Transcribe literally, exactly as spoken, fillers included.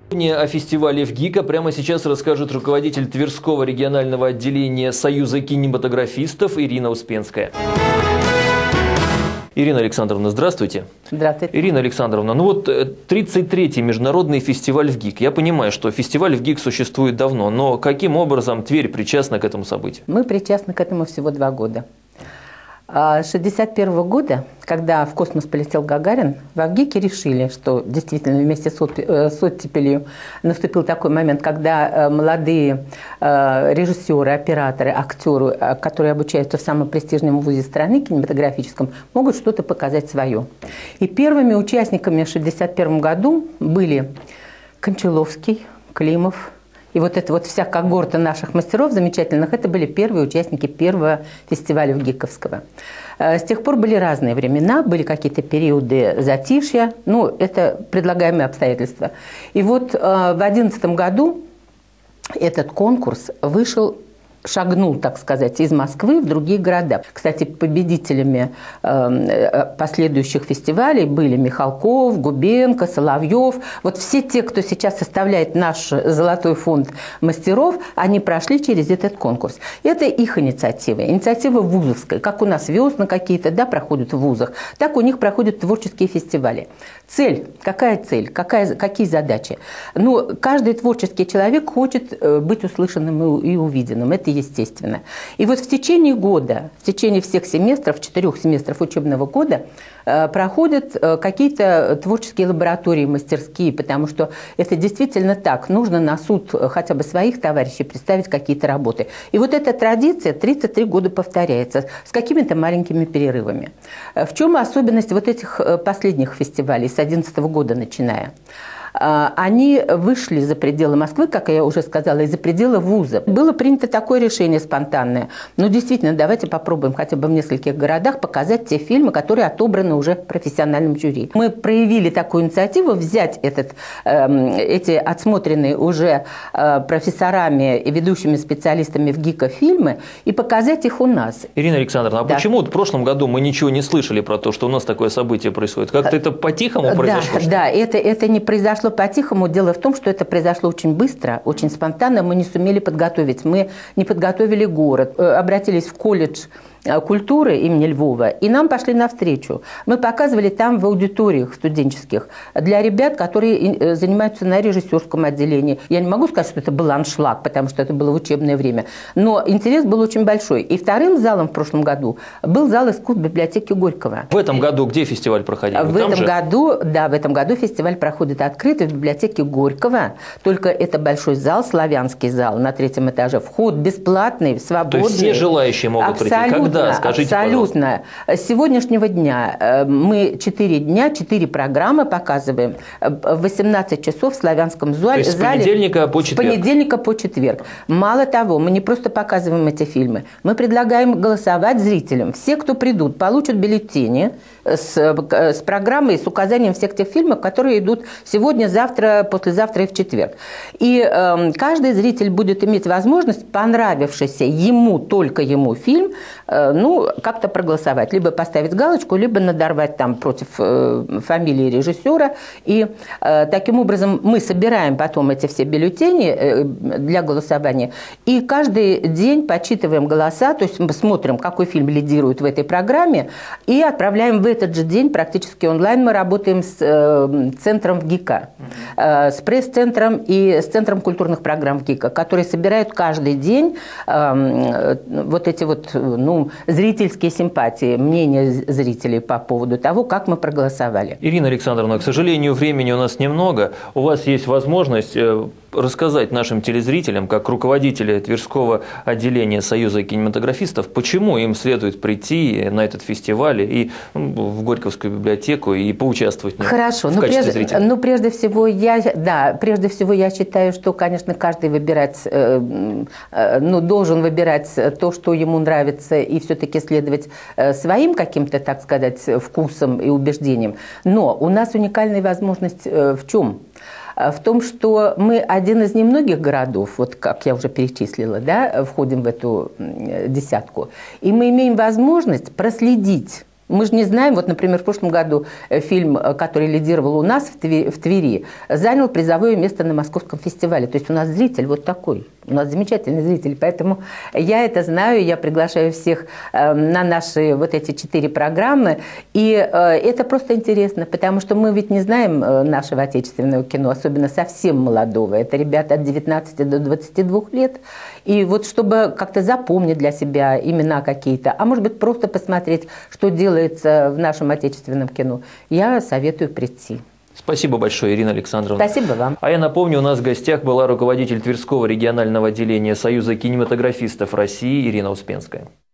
О фестивале в ГИКа прямо сейчас расскажет руководитель Тверского регионального отделения Союза кинематографистов Ирина Успенская. Ирина Александровна, здравствуйте. Здравствуйте. Ирина Александровна, ну вот тридцать третий международный фестиваль в ГИК. Я понимаю, что фестиваль в ГИК существует давно, но каким образом Тверь причастна к этому событию? Мы причастны к этому всего два года. С шестьдесят первого года, когда в космос полетел Гагарин, в ГИКе решили, что действительно вместе с оттепелью наступил такой момент, когда молодые режиссеры, операторы, актеры, которые обучаются в самом престижном вузе страны, кинематографическом, могут что-то показать свое. И первыми участниками в шестьдесят первом году были Кончаловский, Климов. И вот эта вот вся когорта наших мастеров замечательных, это были первые участники первого фестиваля ГИКовского. С тех пор были разные времена, были какие-то периоды затишья, ну, это предлагаемые обстоятельства. И вот в две тысячи одиннадцатом году этот конкурс вышел, шагнул, так сказать, из Москвы в другие города. Кстати, победителями э, последующих фестивалей были Михалков, Губенко, Соловьев. Вот все те, кто сейчас составляет наш золотой фонд мастеров, они прошли через этот конкурс. Это их инициатива, инициатива вузовская. Как у нас весны какие-то, да, проходят в вузах, так у них проходят творческие фестивали. Цель, какая цель, какая, какие задачи? Ну, каждый творческий человек хочет быть услышанным и увиденным. Это естественно. И вот в течение года, в течение всех семестров, четырех семестров учебного года проходят какие-то творческие лаборатории, мастерские, потому что это действительно так. Нужно на суд хотя бы своих товарищей представить какие-то работы. И вот эта традиция тридцать три года повторяется с какими-то маленькими перерывами. В чем особенность вот этих последних фестивалей с две тысячи одиннадцатого года начиная? Они вышли за пределы Москвы, как я уже сказала, и за пределы вуза. Было принято такое решение спонтанное. Ну, действительно, давайте попробуем хотя бы в нескольких городах показать те фильмы, которые отобраны уже профессиональным жюри. Мы проявили такую инициативу взять этот, э, эти отсмотренные уже э, профессорами и ведущими специалистами в ГИКа фильмы и показать их у нас. Ирина Александровна, а да. почему в прошлом году мы ничего не слышали про то, что у нас такое событие происходит? Как-то это по-тихому произошло? Да, да, это, это не произошло по-тихому. Дело в том, что это произошло очень быстро, очень спонтанно. Мы не сумели подготовить. Мы не подготовили город. Обратились в колледж культуры имени Львова, и нам пошли навстречу. Мы показывали там в аудиториях студенческих для ребят, которые занимаются на режиссерском отделении. Я не могу сказать, что это был аншлаг, потому что это было в учебное время, но интерес был очень большой. И вторым залом в прошлом году был зал искусств библиотеки Горького. В этом году где фестиваль проходил? В этом году, да, в этом году фестиваль проходит открыто в библиотеке Горького, только это большой зал, славянский зал на третьем этаже. Вход бесплатный, свободный. То есть все желающие могут прийти? Когда? Скажите, абсолютно. Пожалуйста. С сегодняшнего дня мы четыре дня, четыре программы показываем в восемнадцать часов в славянском зале. То есть с понедельника по четверг? С понедельника по четверг. Мало того, мы не просто показываем эти фильмы, мы предлагаем голосовать зрителям. Все, кто придут, получат бюллетени с, с программой, с указанием всех тех фильмов, которые идут сегодня, завтра, послезавтра и в четверг. И э, каждый зритель будет иметь возможность, понравившийся ему, только ему фильм, э, ну, как-то проголосовать. Либо поставить галочку, либо надорвать там против э, фамилии режиссера. И э, таким образом мы собираем потом эти все бюллетени э, для голосования. И каждый день подсчитываем голоса, то есть мы смотрим, какой фильм лидирует в этой программе, и отправляем в этот же день практически онлайн. Мы работаем с э, центром ГИКа, э, с пресс-центром и с центром культурных программ ГИКа, которые собирают каждый день э, вот эти вот, ну, зрительские симпатии, мнения зрителей по поводу того, как мы проголосовали. Ирина Александровна, к сожалению, времени у нас немного. У вас есть возможность рассказать нашим телезрителям, как руководителя Тверского отделения Союза кинематографистов, почему им следует прийти на этот фестиваль и в Горьковскую библиотеку и поучаствовать в нем. Хорошо, в ну, качестве прежде, зрителя. ну прежде всего я, да, прежде всего я считаю, что, конечно, каждый выбирать, э, э, ну, должен выбирать то, что ему нравится, и все-таки следовать э, своим каким-то, так сказать, вкусам и убеждениям. Но у нас уникальная возможность э, в чем? В том, что мы один из немногих городов, вот как я уже перечислила, да, входим в эту десятку, и мы имеем возможность проследить Мы же не знаем, вот, например, в прошлом году фильм, который лидировал у нас в Твери, занял призовое место на Московском фестивале. То есть у нас зритель вот такой, у нас замечательный зритель. Поэтому я это знаю, я приглашаю всех на наши вот эти четыре программы. И это просто интересно, потому что мы ведь не знаем нашего отечественного кино, особенно совсем молодого. Это ребята от девятнадцати до двадцати двух лет. И вот чтобы как-то запомнить для себя имена какие-то, а может быть просто посмотреть, что делает в нашем отечественном кино, я советую прийти. Спасибо большое, Ирина Александровна. Спасибо вам. А я напомню, у нас в гостях была руководитель Тверского регионального отделения Союза кинематографистов России Ирина Успенская.